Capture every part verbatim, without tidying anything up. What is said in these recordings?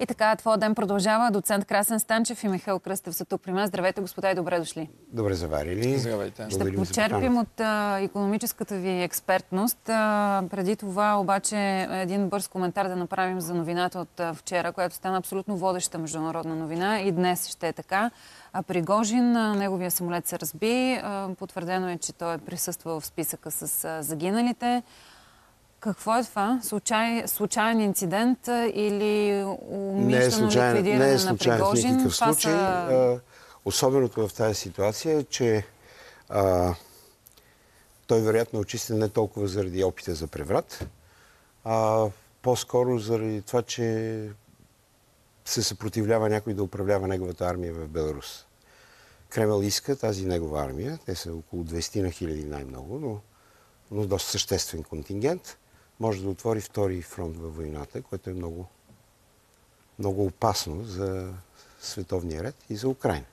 И така, твоя ден продължава. Доцент Красен Станчев и Михаил Кръстев са тук при нас. Здравейте, господа, и добре дошли. Добре заварили. Здравейте. Ще почерпим от а, икономическата ви експертност. А, преди това обаче един бърз коментар да направим за новината от а, вчера, която стана абсолютно водеща международна новина и днес ще е така. А Пригожин, а, неговия самолет се разби. А, потвърдено е, че той е присъствал в списъка с а, загиналите. Какво е това? Случай, случайен инцидент или умишлено ликвидиране не е на случайен Пригожин? в никакъв случай. Са... А, особеното в тази ситуация е, че а, той вероятно е очистен не толкова заради опита за преврат, а по-скоро заради това, че се съпротивлява някой да управлява неговата армия в Беларус. Кремъл иска тази негова армия, те са около двайсет на хиляди най-много, но, но доста съществен контингент, може да отвори втори фронт във войната, което е много, много опасно за световния ред и за Украйна.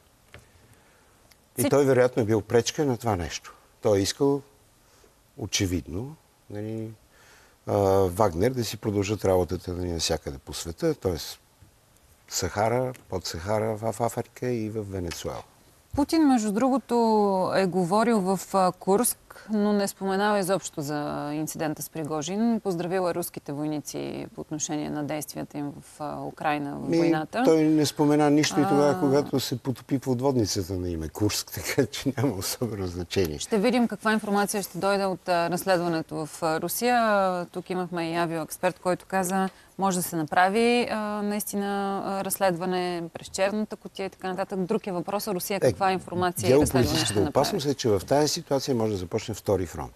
И той вероятно е бил пречка на това нещо. Той е искал, очевидно, нали, Вагнер да си продължат работата нали, навсякъде по света, т.е. Сахара, под Сахара в Африка и в Венецуела. Путин, между другото, е говорил в Курск, но не споменава изобщо за инцидента с Пригожин. Поздравила руските войници по отношение на действията им в Украйна, в войната. Ми, той не спомена нищо и тогава, а... когато се потопи подводницата на име Курск, така че няма особено значение. Ще видим каква информация ще дойде от разследването в Русия. Тук имахме и авиоексперт, който каза, може да се направи а, наистина а, разследване през черната кутия и така нататък. Друг е въпросът Русия каква е, информация и разследване ще направи. Геополитическата опасност е, че в тази ситуация може да започне втори фронт.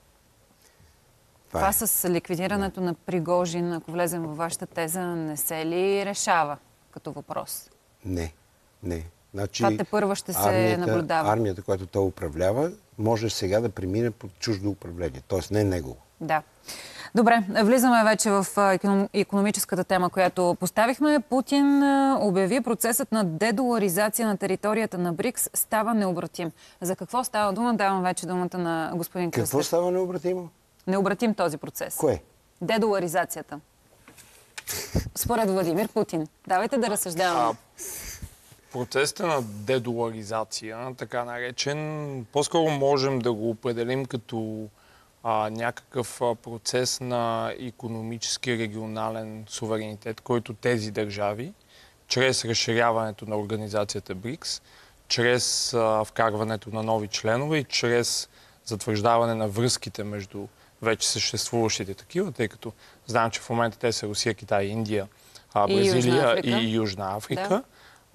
Това, Това е. с ликвидирането да. на Пригожин, ако влезем във вашата теза, не се ли решава като въпрос? Не, не. Значи, Това те първа ще се армията, наблюдава. Армията, която той управлява, може сега да премине под чуждо управление. Тоест не негово. Да. Добре, влизаме вече в икономическата тема, която поставихме. Путин обяви процесът на дедоларизация на територията на БРИКС става необратим. За какво става дума? Давам вече думата на господин Кръстев. Какво става необратимо? Необратим този процес. Кое? Дедоларизацията. Според Владимир Путин. Давайте да разсъждаваме. Процесът на дедоларизация, така наречен, по-скоро можем да го определим като а, някакъв процес на икономически регионален суверенитет, който тези държави, чрез разширяването на организацията БРИКС, чрез а, вкарването на нови членове и чрез затвърждаване на връзките между вече съществуващите такива, тъй като знаем, че в момента те са Русия, Китай, Индия, а, Бразилия и, и Южна Африка. Да.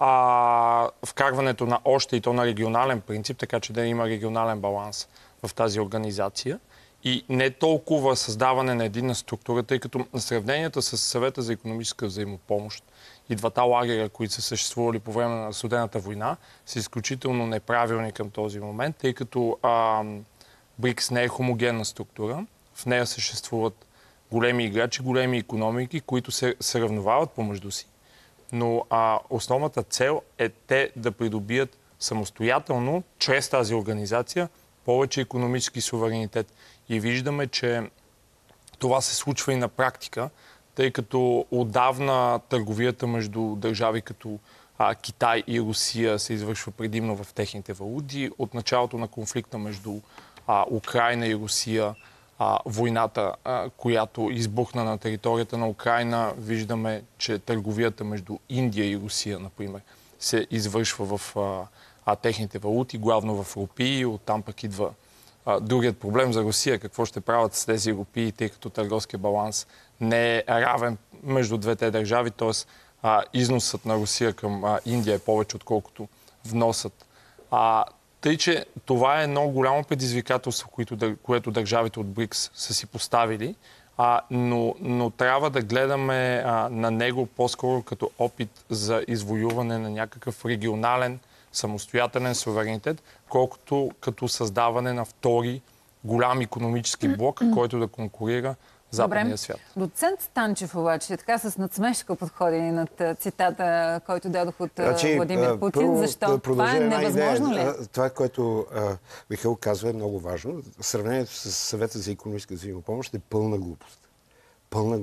А, вкарването на още и то на регионален принцип, така че да има регионален баланс в тази организация. И не толкова създаване на единна структура, тъй като на сравненията с Съвета за икономическа взаимопомощ и двата лагеря, които са съществували по време на Студената война, са изключително неправилни към този момент, тъй като а, БРИКС не е хомогенна структура. В нея съществуват големи играчи, големи икономики, които се сравновават помежду си. Но а, основната цел е те да придобият самостоятелно, чрез тази организация, повече икономически суверенитет. И виждаме, че това се случва и на практика, тъй като отдавна търговията между държави като а, Китай и Русия се извършва предимно в техните валути. От началото на конфликта между а, Украйна и Русия, а, войната, а, която избухна на територията на Украйна, виждаме, че търговията между Индия и Русия, например, се извършва в а, а, техните валути, главно в рупии. Оттам пък идва а, другият проблем за Русия. Какво ще правят с тези рупии, тъй като търговския баланс не е равен между двете държави, т.е. износът на Русия към а, Индия е повече, отколкото вносът. А, Тъй, че това е едно голямо предизвикателство, което, което държавите от БРИКС са си поставили, а, но, но трябва да гледаме а, на него по-скоро като опит за извоюване на някакъв регионален, самостоятелен суверенитет, колкото като създаване на втори голям икономически блок, който да конкурира западния Добре. свят. Доцент Станчев обаче така с надсмешка подходи над цитата, който дадох от значи, Владимир Путин. Първо, Защо? Това е невъзможно идея. ли? Това, което а, Михаил казва, е много важно. Сравнението с Съвета за икономическа взаимопомощ е пълна глупост. Пълна глупост.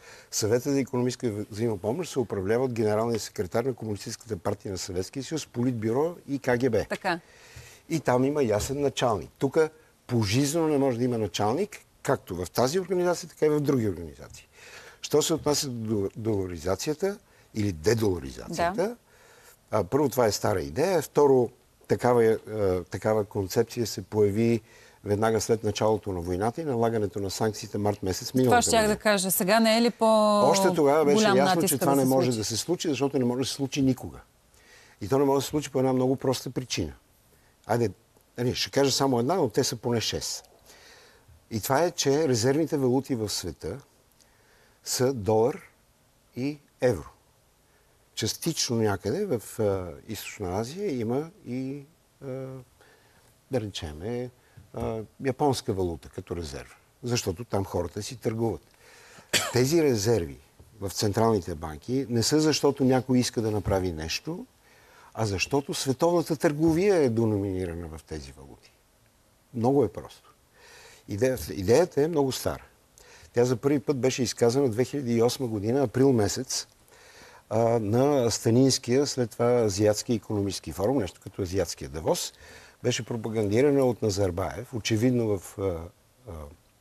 Съвета за икономическа взаимопомощ се управлява от генералния секретар на Комунистическата партия на Съветския съюз, Политбюро и Ка Ге Бе. Така. И там има ясен началник. Тук пожизнено не може да има началник, както в тази организация, така и в други организации. Що се отнася до доларизацията или дедоларизацията, Да. а, първо това е стара идея, второ такава, е, такава концепция се появи веднага след началото на войната и налагането на санкциите март месец миналата Това щях да кажа. Сега не е ли по Още тогава беше голям ясно, натиск че това да не се може случи? да се случи, защото не може да се случи никога. И то не може да се случи по една много проста причина. Айде, не, ще кажа само една, но те са поне шест. И това е, че резервните валути в света са долар и евро. Частично някъде в а, Източна Азия има и, а, да речеме, а, японска валута като резерв. Защото там хората си търгуват. Тези резерви в централните банки не са защото някой иска да направи нещо, а защото световната търговия е деноминирана в тези валути. Много е просто. Идеята, идеята е много стара. Тя за първи път беше изказана в две хиляди и осма година, април месец, а, на Станинския, след това Азиатски икономически форум, нещо като Азиатския Давос. Беше пропагандирана от Назарбаев, очевидно в... А, а,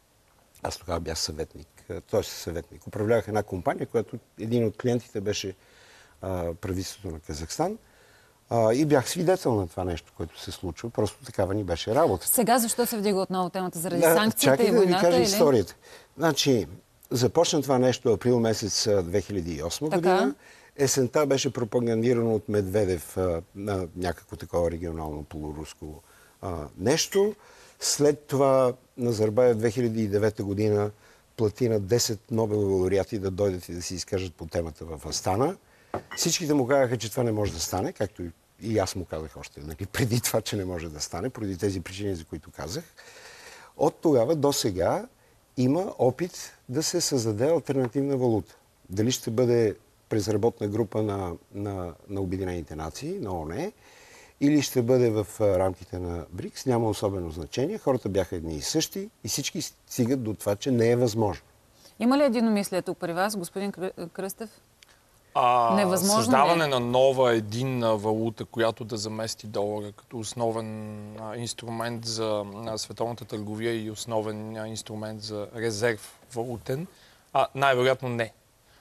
аз тогава бях съветник, т.е. съветник. Управлявах една компания, която един от клиентите беше а, правителството на Казахстан. А, и бях свидетел на това нещо, което се случва. Просто такава ни беше работа. Сега защо се вдига отново темата? Заради Да, санкциите чакай и да ви войната? кажа Или? историята. Значи, започна това нещо април месец две хиляди и осма Така. година. Есента беше пропагандирано от Медведев а, на някакво такова регионално полуруско а, нещо. След това Назарбаев две хиляди и девета година плати на десет Нобелови лауреати да дойдат и да си изкажат по темата в Астана. Всичките му казаха, че това не може да стане, както и И аз му казах още, нали, преди това, че не може да стане, поради тези причини, за които казах. От тогава до сега има опит да се създаде алтернативна валута. Дали ще бъде през работна група на, на, на Обединените нации, на ООН, или ще бъде в рамките на БРИКС, няма особено значение. Хората бяха едни и същи и всички стигат до това, че не е възможно. Има ли единомислие тук при вас, господин Кръстев? А, Невъзможно създаване ли? на нова единна валута, която да замести долара като основен а, инструмент за а, световната търговия и основен а, инструмент за резерв валутен, а, най-вероятно не.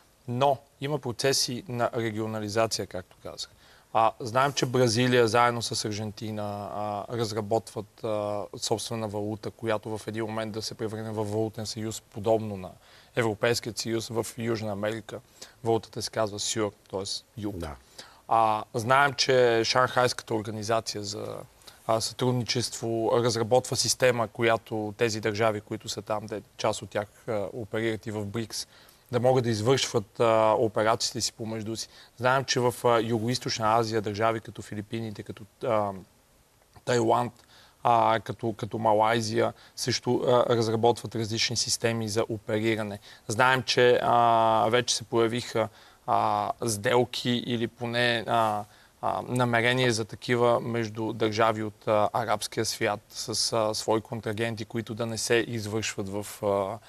Но има процеси на регионализация, както казах. А, знаем, че Бразилия заедно с Аржентина а, разработват а, собствена валута, която в един момент да се превърне в валутен съюз, подобно на Европейският съюз в Южна Америка. Валутата се казва СЮР, т.е. юг. Да. А, знаем, че Шанхайската организация за а, сътрудничество разработва система, която тези държави, които са там, де част от тях а, оперират и в БРИКС, да могат да извършват а, операциите си помежду си. Знаем, че в а, Юго-Источна Азия държави като Филипините, като а, Тайланд, а, като, като Малайзия също а, разработват различни системи за опериране. Знаем, че а, вече се появиха а, сделки или поне а, а, намерения за такива между държави от а, арабския свят с а, свои контрагенти, които да не се извършват в, а,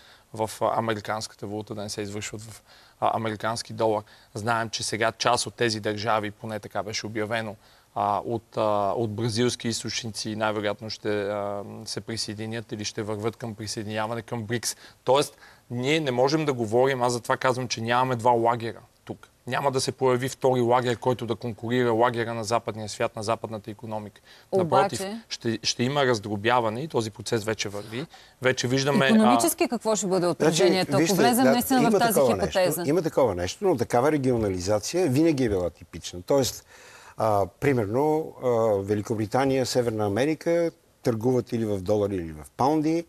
в а, американската валута, да не се извършват в а, американски долар. Знаем, че сега част от тези държави, поне така беше обявено, а, от, а, от бразилски източници най-вероятно ще а, се присъединят или ще върват към присъединяване към БРИКС. Тоест, ние не можем да говорим, аз затова казвам, че нямаме два лагера тук. Няма да се появи втори лагер, който да конкурира лагера на западния свят, на западната икономика. Напротив, Обаче... ще, ще има раздробяване и този процес вече върви. Вече виждаме... Икономически какво ще бъде отражението, Значи, ако вижте, влезем да, наистина в тази хипотеза? Нещо, има такова нещо, но такава регионализация винаги е била типична. Тоест, а, примерно, а, Великобритания, Северна Америка търгуват или в долари, или в паунди.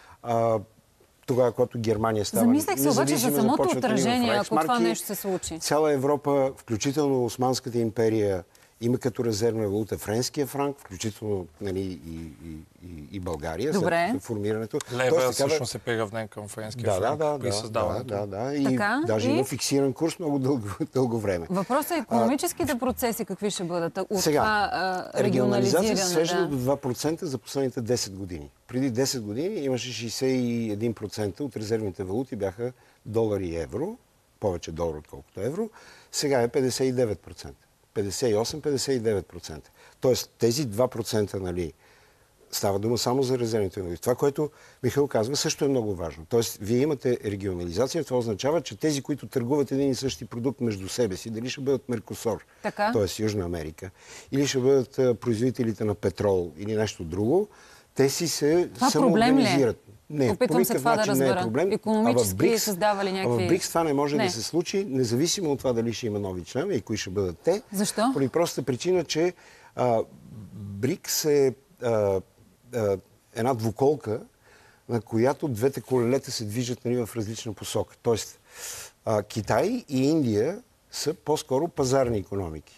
А, тогава, когато Германия става Замислях се обаче за самото отражение, ако това Райхсмарки. нещо се случи. Цяла Европа, включително Османската империя, има като резервна валута френския франк, включително, нали, и, и, и, и България, Добре. след формирането. Лева Тоест, такава... всъщност е приравнен към френския Да, франк да, да, при да, създаването. да, да, да. И Така, даже и? има фиксиран курс много дълго, дълго време. Въпросът е икономическите процеси какви ще бъдат от Сега, това а, регионализация регионализиране. се свежда Да. до два процента за последните десет години. Преди десет години имаше шейсет и един процента от резервните валути бяха долар и евро, повече долар отколкото евро, сега е петдесет и девет процента. петдесет и осем - петдесет и девет процента. Тоест тези два процента, нали, става дума само за резервните валути. Това, което Михаил казва, също е много важно. Тоест, вие имате регионализация, това означава, че тези, които търгуват един и същи продукт между себе си, дали ще бъдат Меркосор, т.е. Южна Америка, или ще бъдат а, производителите на петрол или нещо друго, те си се самоорганизират. Не, опитвам се това да разбера. Не е проблем. Икономически Брикс, създавали някакви... А в БРИКС това не може не. да се случи, независимо от това дали ще има нови членове и кои ще бъдат те. Защо? Поради простата причина, че а, БРИКС е а, а, една двуколка, на която двете колелета се движат, нали, в различна посока. Тоест, а, Китай и Индия са по-скоро пазарни икономики.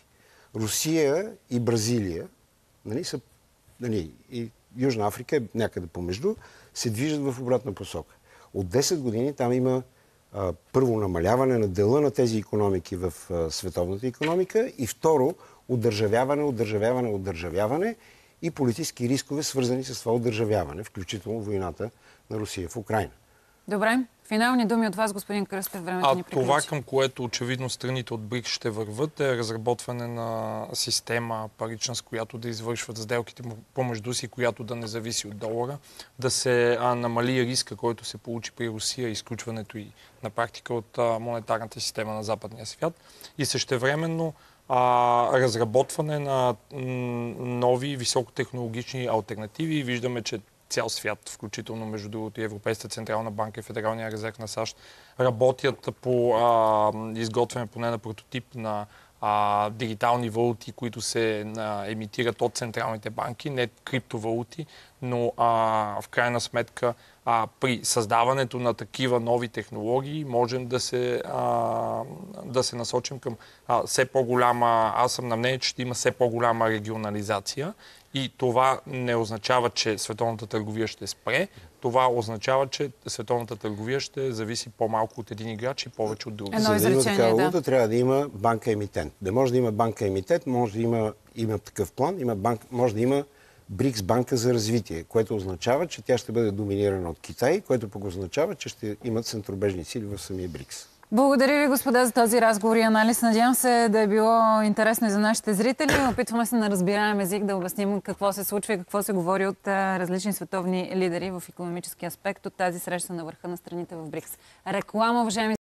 Русия и Бразилия, нали, са, нали, и Южна Африка е някъде помежду, се движат в обратна посока. От десет години там има а, първо намаляване на дела на тези икономики в а, световната икономика и второ удържавяване, удържавяване, удържавяване и политически рискове, свързани с това удържавяване, включително войната на Русия в Украйна. Добре. Финални думи от вас, господин Кръстев, времето а ни приключи. Това, към което очевидно страните от БРИКС ще върват, е разработване на система парична, с която да извършват сделките помежду си, която да не зависи от долара, да се а, намали риска, който се получи при Русия, изключването и на практика от а, монетарната система на западния свят и същевременно а, разработване на м, нови високотехнологични алтернативи. Виждаме, че цял свят, включително между другото и Европейската централна банка и Федералния резерв на САЩ, работят по а, изготвяне поне на прототип на а, дигитални валути, които се а, емитират от централните банки, не криптовалути, но а, в крайна сметка а, при създаването на такива нови технологии можем да се, а, да се насочим към а, все по-голяма, аз съм на мнение, че ще има все по-голяма регионализация. И това не означава, че световната търговия ще спре. Това означава, че световната търговия ще зависи по-малко от един играч и повече от други. Едно За да има такава да. валута, трябва да има банка-емитент. Не може да има банка-емитент, може да има, има такъв план, има банк, може да има БРИКС банка за развитие, което означава, че тя ще бъде доминирана от Китай, което пък означава, че ще имат центробежни сили в самия БРИКС. Благодаря ви, господа, за този разговор и анализ. Надявам се да е било интересно и за нашите зрители. Опитваме се на разбираем език да обясним какво се случва и какво се говори от различни световни лидери в икономически аспект от тази среща на върха на страните в БРИКС. Реклама, уважаеми